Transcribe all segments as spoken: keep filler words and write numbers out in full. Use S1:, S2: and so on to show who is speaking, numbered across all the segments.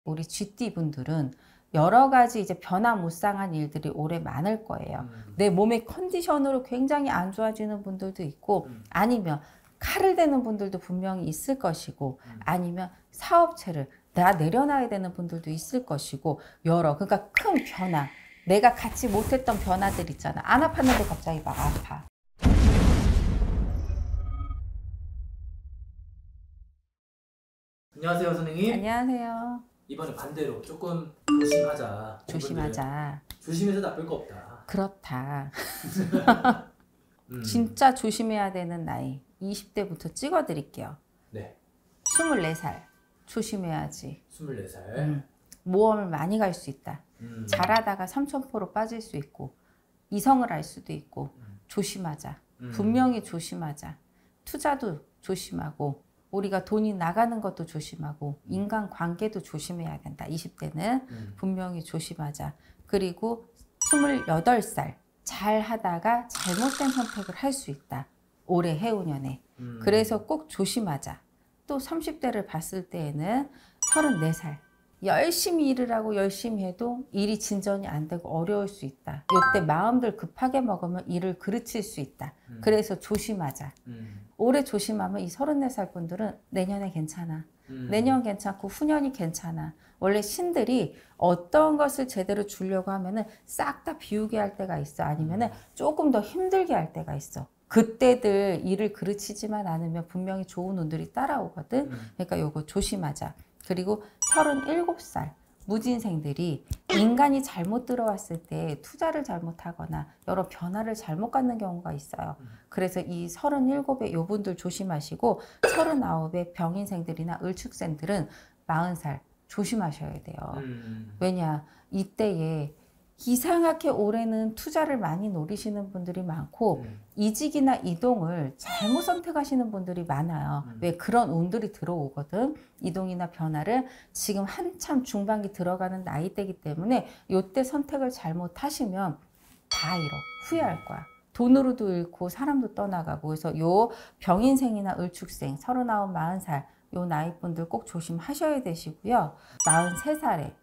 S1: 우리 쥐띠 분들은 여러 가지 이제 변화무쌍한 일들이 올해 많을 거예요.
S2: 음.
S1: 내 몸의 컨디션으로 굉장히 안 좋아지는 분들도 있고,
S2: 음.
S1: 아니면 칼을 대는 분들도 분명히 있을 것이고,
S2: 음.
S1: 아니면 사업체를 다 내려놔야 되는 분들도 있을 것이고, 여러, 그러니까 큰 변화, 내가 갖지 못했던 변화들 있잖아. 안 아팠는데 갑자기 막 아파.
S2: 안녕하세요, 선생님.
S1: 안녕하세요.
S2: 이번에 반대로 조금 조심하자.
S1: 조심하자.
S2: 조심해서 나쁠 거 없다.
S1: 그렇다.
S2: 음.
S1: 진짜 조심해야 되는 나이 이십 대부터 찍어드릴게요.
S2: 네.
S1: 스물네 살 조심해야지.
S2: 스물네 살.
S1: 음. 모험을 많이 갈 수 있다.
S2: 음.
S1: 잘하다가 삼천포로 빠질 수 있고, 이성을 알 수도 있고.
S2: 음.
S1: 조심하자.
S2: 음.
S1: 분명히 조심하자. 투자도 조심하고, 우리가 돈이 나가는 것도 조심하고, 인간관계도 조심해야 된다. 이십 대는
S2: 음.
S1: 분명히 조심하자. 그리고 스물여덟 살 잘 하다가 잘못된 선택을 할 수 있다. 올해 해오년에.
S2: 음.
S1: 그래서 꼭 조심하자. 또 삼십 대를 봤을 때에는 서른네 살 열심히 일을 하고 열심히 해도 일이 진전이 안 되고 어려울 수 있다. 이때 마음들 급하게 먹으면 일을 그르칠 수 있다.
S2: 음.
S1: 그래서 조심하자.
S2: 음.
S1: 올해 조심하면 이 서른네 살 분들은 내년에 괜찮아.
S2: 음.
S1: 내년 괜찮고 후년이 괜찮아. 원래 신들이 어떤 것을 제대로 주려고 하면은 싹 다 비우게 할 때가 있어. 아니면은 조금 더 힘들게 할 때가 있어. 그때들 일을 그르치지만 않으면 분명히 좋은 운들이 따라오거든.
S2: 음.
S1: 그러니까 요거 조심하자. 그리고 서른일곱 살 무진생들이 인간이 잘못 들어왔을 때 투자를 잘못하거나 여러 변화를 잘못 갖는 경우가 있어요. 그래서 이 서른일곱에 요분들 조심하시고, 서른아홉에 병인생들이나 을축생들은 마흔 살 조심하셔야 돼요.
S2: 음.
S1: 왜냐, 이때에 이상하게 올해는 투자를 많이 노리시는 분들이 많고,
S2: 음.
S1: 이직이나 이동을 잘못 선택하시는 분들이 많아요.
S2: 음.
S1: 왜? 그런 운들이 들어오거든. 이동이나 변화를 지금 한참 중반기 들어가는 나이대이기 때문에 이때 선택을 잘못하시면 다 잃어. 후회할 거야. 돈으로도 잃고 사람도 떠나가고. 그래서 요 병인생이나 을축생 서른아홉, 마흔 살 요 나이 분들 꼭 조심하셔야 되시고요. 마흔세 살에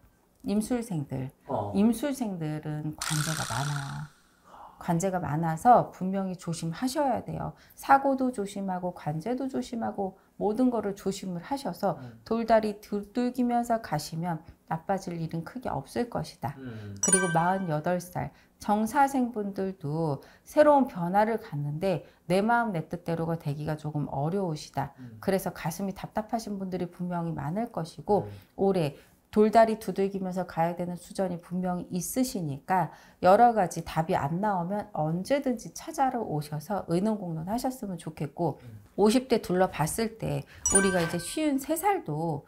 S1: 임술생들,
S2: 어.
S1: 임술생들은 관제가 많아. 관제가 많아서 분명히 조심하셔야 돼요. 사고도 조심하고 관제도 조심하고 모든 거를 조심을 하셔서
S2: 음.
S1: 돌다리 두들기면서 가시면 나빠질 일은 크게 없을 것이다.
S2: 음.
S1: 그리고 마흔여덟 살 정사생분들도 새로운 변화를 갖는데 내 마음 내 뜻대로가 되기가 조금 어려우시다.
S2: 음.
S1: 그래서 가슴이 답답하신 분들이 분명히 많을 것이고,
S2: 음.
S1: 올해 돌다리 두들기면서 가야 되는 수전이 분명히 있으시니까 여러 가지 답이 안 나오면 언제든지 찾아러 오셔서 의논공론 하셨으면 좋겠고,
S2: 음.
S1: 오십 대 둘러봤을 때 우리가 이제 쉰세 살도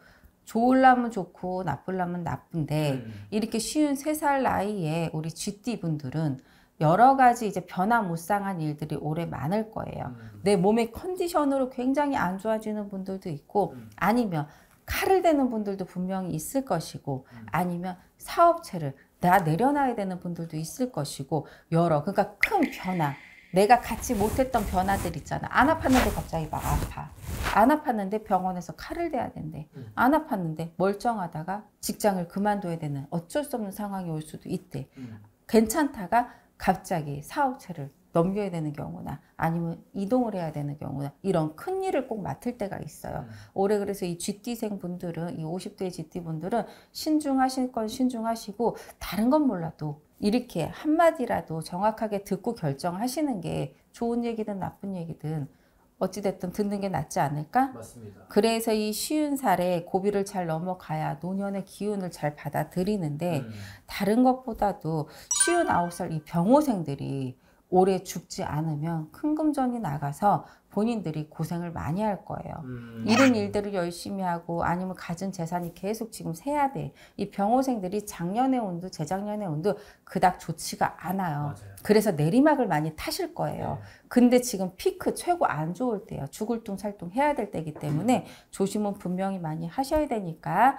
S1: 좋으려면 좋고 나쁘려면 나쁜데,
S2: 음.
S1: 이렇게 쉰세 살 나이에 우리 쥐띠 분들은 여러 가지 이제 변화무쌍한 일들이 올해 많을 거예요.
S2: 음.
S1: 내 몸의 컨디션으로 굉장히 안 좋아지는 분들도 있고,
S2: 음.
S1: 아니면 칼을 대는 분들도 분명히 있을 것이고,
S2: 음.
S1: 아니면 사업체를 다 내려놔야 되는 분들도 있을 것이고, 여러, 그러니까 큰 변화, 내가 갖지 못했던 변화들 있잖아. 안 아팠는데 갑자기 막 아파. 안 아팠는데 병원에서 칼을 대야 된대.
S2: 음.
S1: 안 아팠는데 멀쩡하다가 직장을 그만둬야 되는 어쩔 수 없는 상황이 올 수도 있대.
S2: 음.
S1: 괜찮다가 갑자기 사업체를 넘겨야 되는 경우나 아니면 이동을 해야 되는 경우나 이런 큰 일을 꼭 맡을 때가 있어요.
S2: 음.
S1: 올해 그래서 이 쥐띠생 분들은, 이 오십 대의 쥐띠 분들은 신중하실 건 신중하시고, 다른 건 몰라도 이렇게 한마디라도 정확하게 듣고 결정하시는 게 좋은 얘기든 나쁜 얘기든 어찌됐든 듣는 게 낫지 않을까?
S2: 맞습니다.
S1: 그래서 이 쉬운 살에 고비를 잘 넘어가야 노년의 기운을 잘 받아들이는데,
S2: 음.
S1: 다른 것보다도 쉬운 아홉 살 이 병호생들이 올해 죽지 않으면 큰 금전이 나가서 본인들이 고생을 많이 할 거예요.
S2: 음.
S1: 이런 일들을 열심히 하고, 아니면 가진 재산이 계속 지금 세야 돼. 이 병호생들이 작년의 운도 재작년의 운도 그닥 좋지가 않아요.
S2: 맞아요.
S1: 그래서 내리막을 많이 타실 거예요.
S2: 네.
S1: 근데 지금 피크 최고 안 좋을 때예요. 죽을 둥 살 둥 해야 될 때이기 때문에 조심은 분명히 많이 하셔야 되니까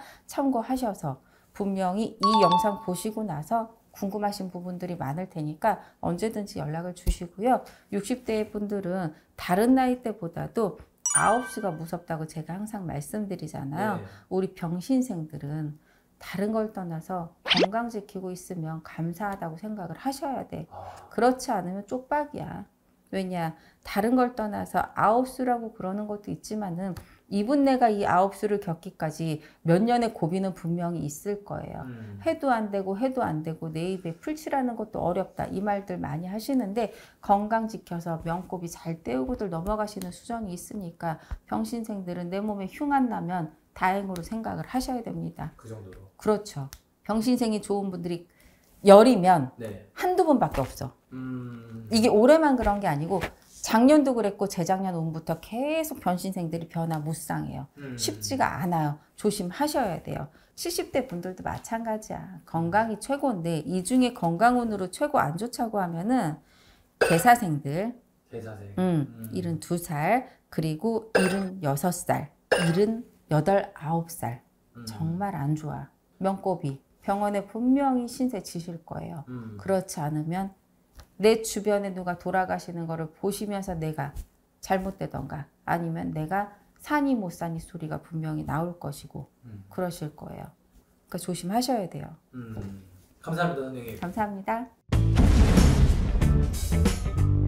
S1: 참고하셔서, 분명히 이 영상 보시고 나서 궁금하신 부분들이 많을 테니까 언제든지 연락을 주시고요. 육십 대 분들은 다른 나이대보다도 아홉 시가 무섭다고 제가 항상 말씀드리잖아요.
S2: 네.
S1: 우리 병신생들은 다른 걸 떠나서 건강 지키고 있으면 감사하다고 생각을 하셔야 돼.
S2: 아,
S1: 그렇지 않으면 쪽박이야. 왜냐, 다른 걸 떠나서 아홉 수라고 그러는 것도 있지만은 이분 내가 이 아홉 수를 겪기까지 몇 년의 고비는 분명히 있을 거예요.
S2: 음.
S1: 해도 안 되고 해도 안 되고 내 입에 풀칠하는 것도 어렵다 이 말들 많이 하시는데 건강 지켜서 명고비 잘 때우고들 넘어가시는 수정이 있으니까 병신생들은 내 몸에 흉안 나면 다행으로 생각을 하셔야 됩니다.
S2: 그 정도로.
S1: 그렇죠. 병신생이 좋은 분들이 열이면
S2: 네.
S1: 한두 번밖에 없어.
S2: 음.
S1: 이게 올해만 그런 게 아니고 작년도 그랬고 재작년 온부터 계속 변신생들이 변화 무쌍해요.
S2: 음.
S1: 쉽지가 않아요. 조심하셔야 돼요. 칠십 대 분들도 마찬가지야. 건강이 최고인데 이 중에 건강운으로 최고 안 좋다고 하면은 개사생들,
S2: 대사생.
S1: 음,
S2: 음.
S1: 일흔두 살 그리고 일흔여섯 살, 일흔여덟, 아홉 살
S2: 음.
S1: 정말 안 좋아. 명고비 병원에 분명히 신세 지실 거예요.
S2: 음.
S1: 그렇지 않으면 내 주변에 누가 돌아가시는 거를 보시면서 내가 잘못되던가 아니면 내가 사니 못 사니 소리가 분명히 나올 것이고
S2: 음.
S1: 그러실 거예요. 그러니까 조심하셔야 돼요.
S2: 음. 감사합니다, 선생님.
S1: 감사합니다.